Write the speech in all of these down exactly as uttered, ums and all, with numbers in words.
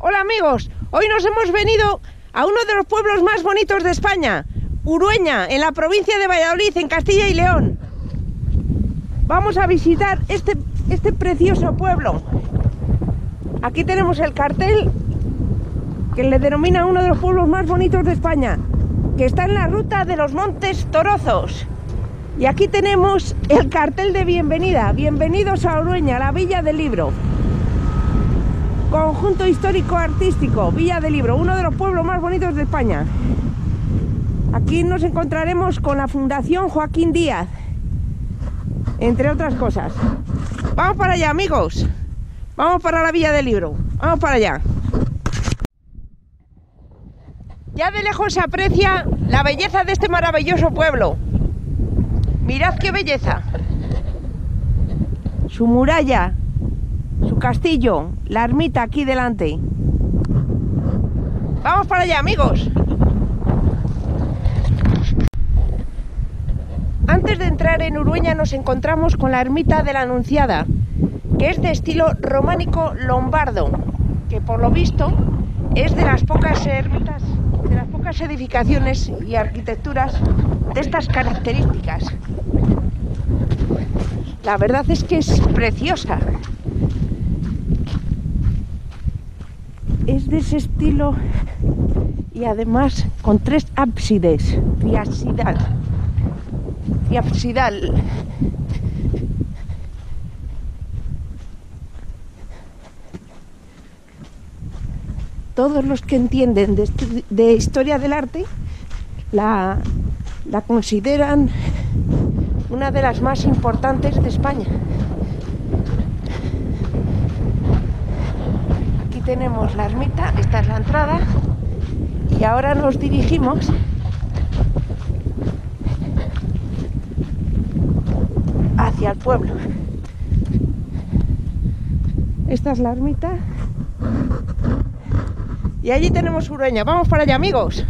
Hola amigos, hoy nos hemos venido a uno de los pueblos más bonitos de España, Urueña, en la provincia de Valladolid, en Castilla y León. Vamos a visitar este, este precioso pueblo. Aquí tenemos el cartel que le denomina uno de los pueblos más bonitos de España, que está en la ruta de los Montes Torozos. Y aquí tenemos el cartel de bienvenida. Bienvenidos a Urueña, la Villa del Libro. Conjunto histórico artístico, Villa del Libro, uno de los pueblos más bonitos de España. Aquí nos encontraremos con la Fundación Joaquín Díaz, entre otras cosas. Vamos para allá, amigos. Vamos para la Villa del Libro. Vamos para allá. Ya de lejos se aprecia la belleza de este maravilloso pueblo. Mirad qué belleza. Su muralla, su castillo, la ermita aquí delante. Vamos para allá, amigos. Antes de entrar en Urueña nos encontramos con la ermita de la Anunciada, que es de estilo románico lombardo, que por lo visto es de las pocas ermitas, de las pocas edificaciones y arquitecturas de estas características. La verdad es que es preciosa. Es de ese estilo y además con tres ábsides, triapsidal. Triapsidal. Todos los que entienden de, de historia del arte la, la consideran una de las más importantes de España. Aquí tenemos la ermita, esta es la entrada, y ahora nos dirigimos hacia el pueblo. Esta es la ermita y allí tenemos Urueña. Vamos para allá, amigos.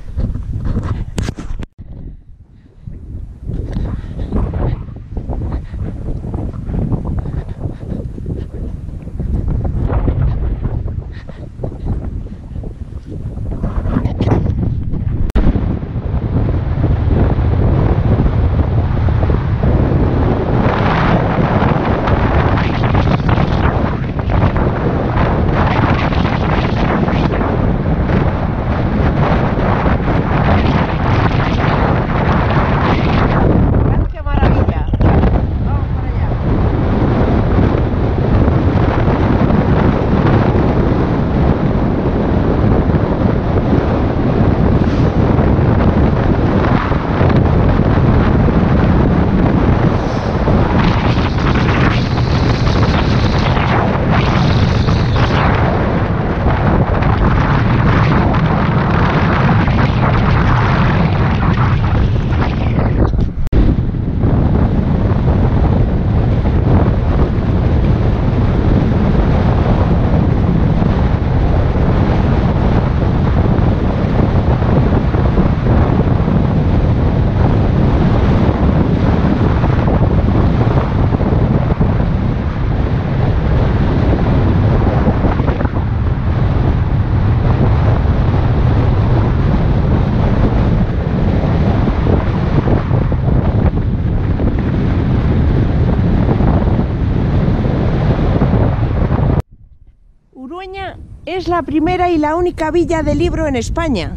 Urueña es la primera y la única villa de libro en España.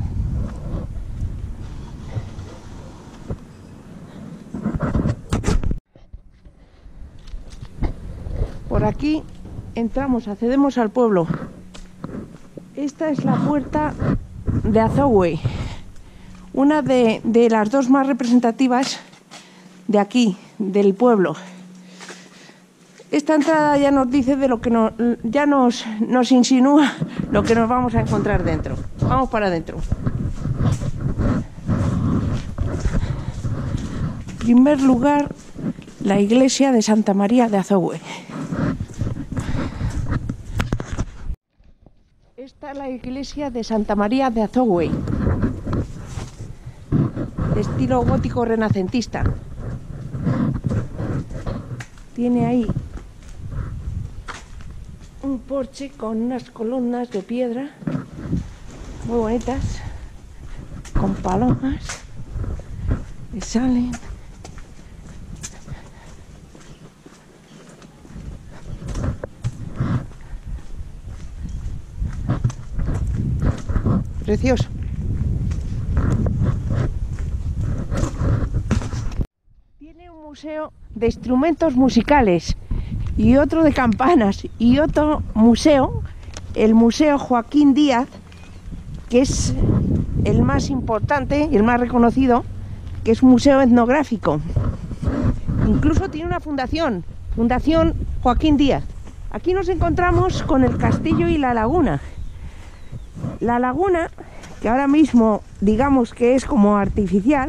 Por aquí entramos, accedemos al pueblo. Esta es la puerta de Azogüe, una de, de las dos más representativas de aquí, del pueblo. Esta entrada ya nos dice de lo que nos, ya nos, nos insinúa lo que nos vamos a encontrar dentro. Vamos para adentro. En primer lugar, la iglesia de Santa María de Azogüe. Esta es la iglesia de Santa María de Azogüe, de estilo gótico renacentista. Tiene ahí un un porche con unas columnas de piedra muy bonitas, con palomas que salen. Precioso. Tiene un museo de instrumentos musicales y otro de campanas y otro museo, el Museo Joaquín Díaz, que es el más importante y el más reconocido, que es un museo etnográfico. Incluso tiene una fundación, Fundación Joaquín Díaz. Aquí nos encontramos con el castillo y la laguna. La laguna, que ahora mismo digamos que es como artificial,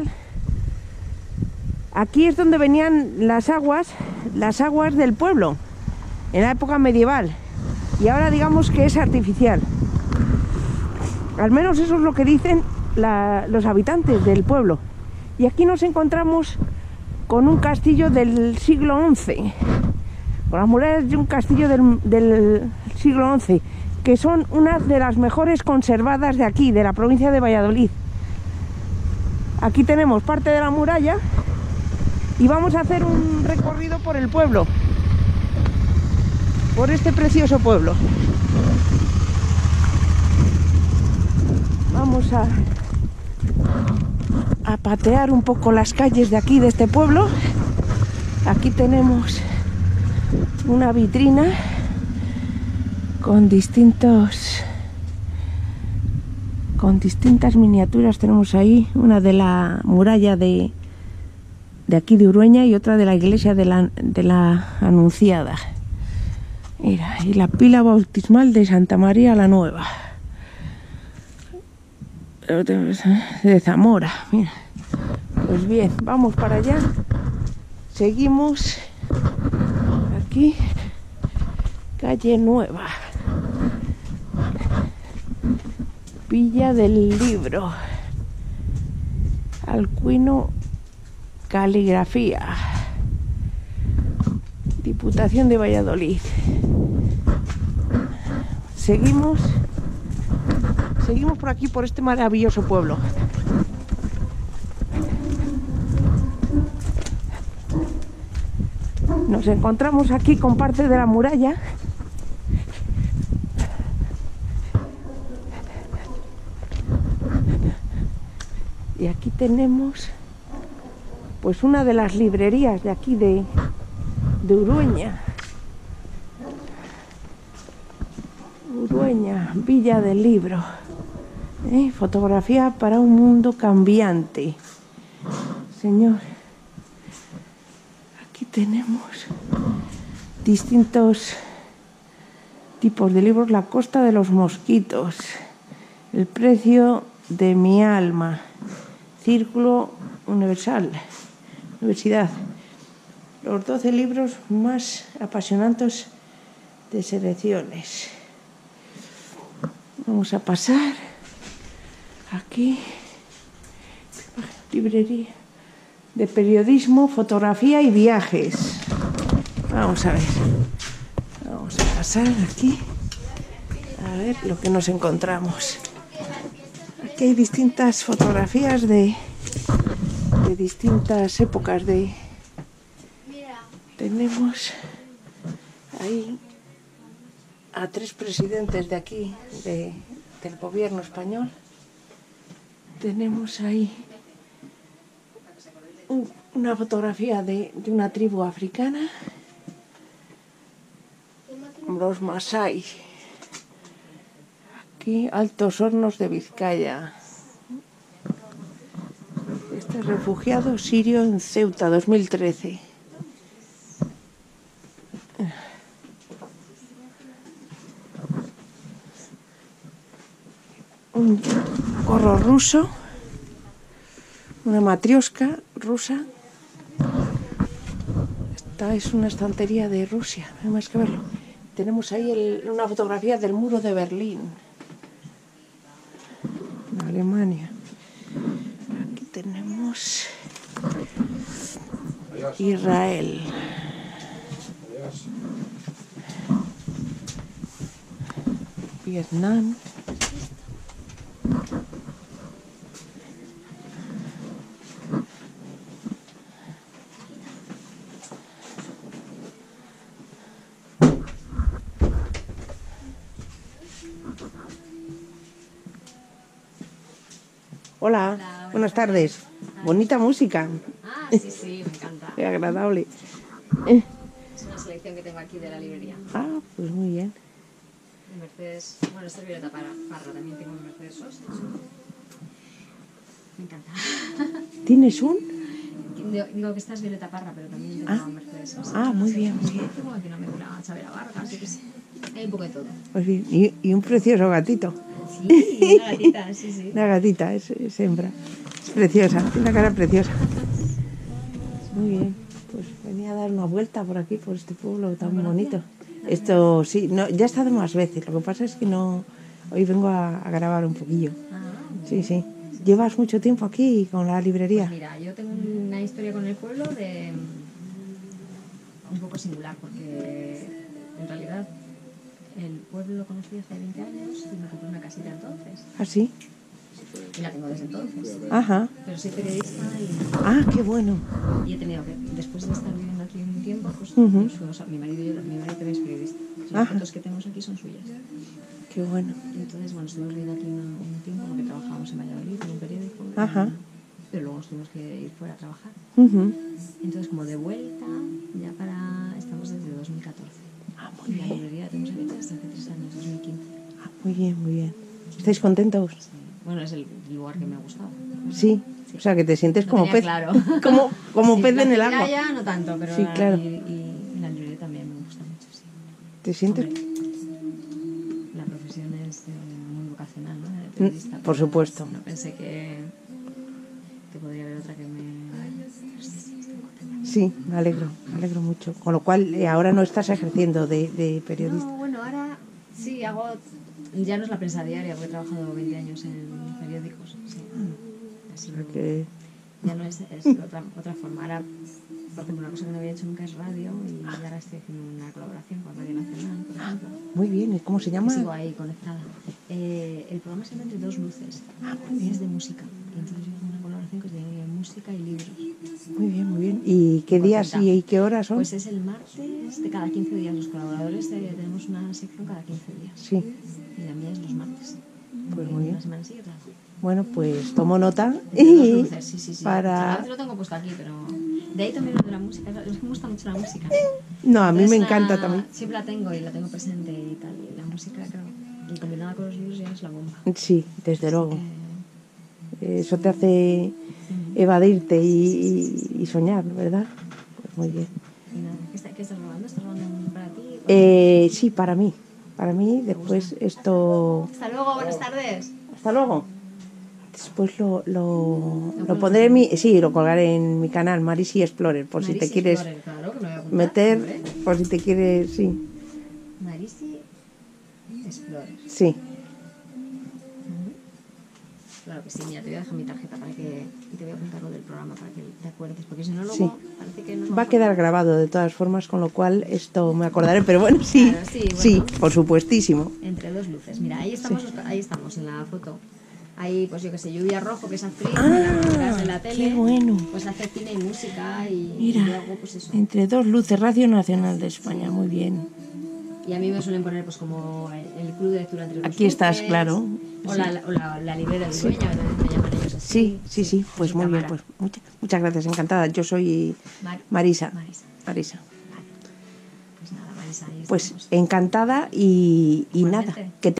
aquí es donde venían las aguas, las aguas del pueblo, en la época medieval, y ahora digamos que es artificial. Al menos eso es lo que dicen la, los habitantes del pueblo. Y aquí nos encontramos con un castillo del siglo once, con las murallas de un castillo del, del siglo once, que son una de las mejores conservadas de aquí, de la provincia de Valladolid. Aquí tenemos parte de la muralla y vamos a hacer un recorrido por el pueblo, por este precioso pueblo. Vamos a, a patear un poco las calles de aquí, de este pueblo. Aquí tenemos una vitrina con distintos con distintas miniaturas. Tenemos ahí una de la muralla de, de aquí de Urueña y otra de la iglesia de la, de la Anunciada. Mira, y la pila bautismal de Santa María la Nueva de Zamora. Mira. Pues bien, vamos para allá. Seguimos aquí, calle Nueva, Villa del Libro, Alcuino Caligrafía, Diputación de Valladolid. Seguimos, seguimos por aquí, por este maravilloso pueblo. Nos encontramos aquí con parte de la muralla. Y aquí tenemos pues una de las librerías de aquí de, de Urueña. Urueña, Villa del Libro. ¿Eh? Fotografía para un mundo cambiante. Señor. Aquí tenemos distintos tipos de libros. La costa de los mosquitos, El precio de mi alma, Círculo Universal, Universidad, los doce libros más apasionantes de selecciones. Vamos a pasar aquí, librería de periodismo, fotografía y viajes. Vamos a ver, vamos a pasar aquí a ver lo que nos encontramos. Aquí hay distintas fotografías de, de distintas épocas de... Tenemos ahí a tres presidentes de aquí, de, del gobierno español. Tenemos ahí un, una fotografía de, de una tribu africana, los Masái. Aquí, Altos Hornos de Vizcaya. Este refugiado sirio en Ceuta, dos mil trece. Un gorro ruso, una matrioska rusa. Esta es una estantería de Rusia, no hay más que verlo. Tenemos ahí el, una fotografía del muro de Berlín, en Alemania. Aquí tenemos Israel. Vietnam. Hola, Hola, buenas tardes. Bonita música. Ah, sí, sí, me encanta. Qué agradable. Es una selección que tengo aquí de la librería. Ah, pues muy bien. De Mercedes, bueno, esta es Violeta Parra, Parra, también tengo Mercedes Sosa. Me encanta. ¿Tienes un? Digo, digo que esta es Violeta Parra, pero también tengo Ah. Mercedes Sosa. Ah, muy bien, muy bien. Tengo aquí una mezcla Chabela Vargas, yo qué sé. Hay un poco de todo. Pues bien. Y, y un precioso gatito. Sí, una gatita, sí, sí. Una gatita, es, es hembra. Es preciosa, tiene una cara preciosa. Muy bien. Pues venía a dar una vuelta por aquí, por este pueblo tan bonito. Esto sí, no, ya he estado más veces. Lo que pasa es que no. Hoy vengo a, a grabar un poquillo. Ah, Sí, sí. ¿Llevas mucho tiempo aquí con la librería? pues mira, yo tengo una historia con el pueblo de un poco singular, porque en realidad el pueblo lo conocí hace veinte años y me compré una casita entonces. ¿Ah, sí? Y la tengo desde entonces. Ajá. Pero soy periodista y, Ah, qué bueno. y he tenido que, después de estar viviendo aquí un tiempo, pues Ujú. nos fuimos a- mi marido y yo, mi marido también es periodista. Las Ajá. fotos que tenemos aquí son suyas. Qué bueno. Entonces, bueno, estuvimos viviendo aquí un, un tiempo porque trabajábamos en Valladolid en un periódico. y- Ajá. pero luego nos tuvimos que ir fuera a trabajar. Ujú. Entonces, como de vuelta, ya para... Estamos desde dos mil catorce. Ah, muy Y la bien. librería la tenemos abierta desde hace tres años, dos mil quince. Ah, muy bien, muy bien. ¿Estáis contentos? Sí. Bueno, es el lugar que me ha gustado. Sí. O sea, que te sientes Lo como tenía pez. claro. Como, como Sí, pez la en el actividad agua. ya no tanto, pero Sí, la, claro. y, y la librería también me gusta mucho, sí. ¿Te sientes? Hombre, la profesión es eh, muy vocacional, ¿no? De periodista, Mm, por pero supuesto. No pensé que, que podría haber otra que me... Pues sí, sí, estoy contenta. Sí, me alegro, me alegro mucho. Con lo cual, eh, ahora no estás ejerciendo de, de periodista. No, bueno, ahora sí hago... Ya no es la prensa diaria, porque he trabajado veinte años en periódicos. Sí. Así Porque, ya no es, es otra, otra forma. Ahora, por ejemplo, una cosa que no había hecho nunca es radio y ahora estoy haciendo una colaboración con Radio Nacional, por ejemplo. muy bien, ¿y cómo se Que llama? sigo ahí conectada. Eh, el programa se llama Entre dos luces. Ah, muy bien. Es de música. Y entonces yo hago una colaboración que es de música y libros. Muy bien, muy bien. ¿Y qué días y, y qué horas son? Pues es el martes de cada quince días. Los colaboradores eh, tenemos una sección cada quince días. Sí, Y la mía es los martes. pues Y muy bien. Una semana sí y otra no. Bueno, pues tomo nota. Entre dos luces, sí, sí, sí. Para... A veces lo tengo puesto aquí, pero... De ahí también lo de la música. Es que me gusta mucho la música. No, a mí Entonces, me encanta la- también. Siempre la tengo y la tengo presente y tal. Y la música, claro. Y combinada con los libros ya es la bomba. Sí, desde luego. Eh, Eso te hace evadirte y, y- y soñar, ¿verdad? Pues muy bien. y nada, ¿qué, está- qué estás robando? ¿Estás robando para ti? Eh, sí, para mí. Para mí, después esto... Hasta luego, buenas tardes. Hasta luego. Después lo, lo, lo pondré en mi... Sí, lo colgaré en mi canal, Marisi Explorer, por si te Marisi quieres Explorer, claro, que me voy a apuntar, meter, hombre. por si te quieres... Sí, Marisi Explorer. sí. Claro que sí, mira, te voy a dejar mi tarjeta para que... Y te voy a apuntar lo del programa para que te acuerdes, porque si no luego Sí. parece que no... Va a quedar grabado de todas formas, con lo cual esto me acordaré, pero bueno, sí, Claro, sí, bueno. sí, por supuestísimo. Entre dos luces. Mira, ahí estamos, ahí estamos en la foto. Ahí, pues yo que sé, Lluvia Rojo, que es actriz, Ah, en las ruedas de la tele. qué bueno. Pues hace cine y música y, Mira. y luego pues eso. Entre dos luces, Radio Nacional de España, muy bien. Y a mí me suelen poner pues como el, el club de lectura entre dos Aquí estás, luces, claro. O, Sí. la, o la, la librera de Dueña, que también me llaman ellos así. Sí, sí, sí, pues soy muy bien, Tamara. pues muchas, muchas gracias, encantada. Yo soy Mar- Marisa. Marisa. Marisa. Vale. Pues nada, Marisa, ahí Pues estamos. encantada y, y nada, Igualmente. que te